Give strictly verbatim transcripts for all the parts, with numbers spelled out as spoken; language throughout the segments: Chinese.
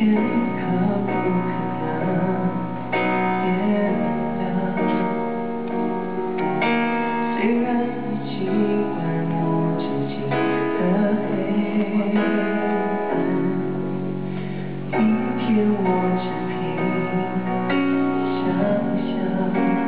可不可能变得？虽然已经宛如寂静的黑暗，明天我只凭想象，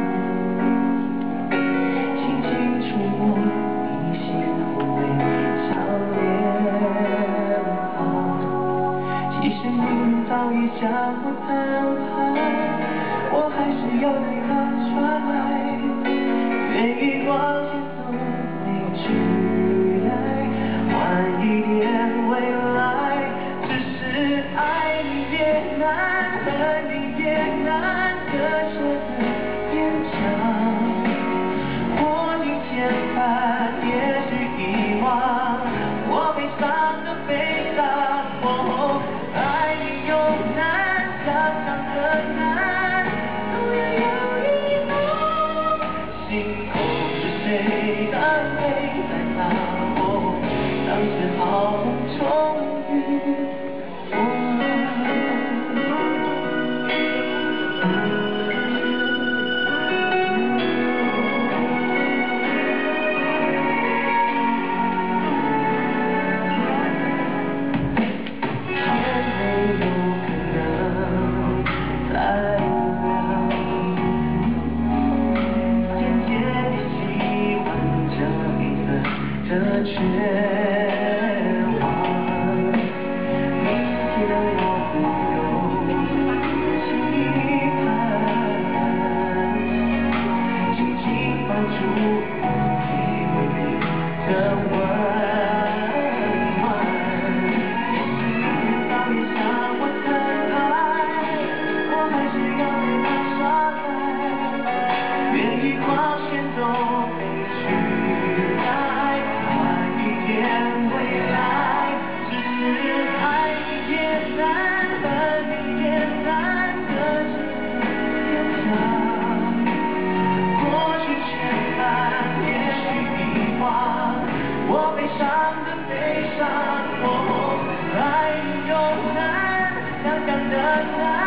轻轻触摸你心湖微笑脸庞。其实你早已向我摊牌，我还是要对他传来，愿意往前走，没去来，换一点未来。只是爱你也难，恨你也难，割舍的坚强，握紧牵绊，也许遗忘我悲伤的悲伤。哦，爱你又难，想象更难，总要有一方心口是谁的泪在打我，当时好梦终于的绝望，明天我不用期盼，紧紧抱住你回忆的温暖。也许你早已向我摊牌，我还是要对他耍赖，愿意往前走，没去来。未来，只是爱你也难，恨你也难，割舍坚强。过去牵绊，也许遗忘我悲伤的悲伤。哦，爱你又难，想象的难。